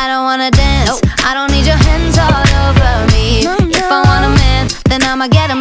I don't wanna dance. I don't need your hands all over me. If I want a man, then I'ma get him